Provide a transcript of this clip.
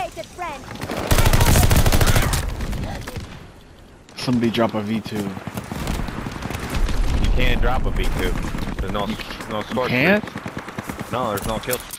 Appreciated, friend. Somebody drop a V2. You can't drop a V2. There's no score Can't? streak. No, there's no kill streak.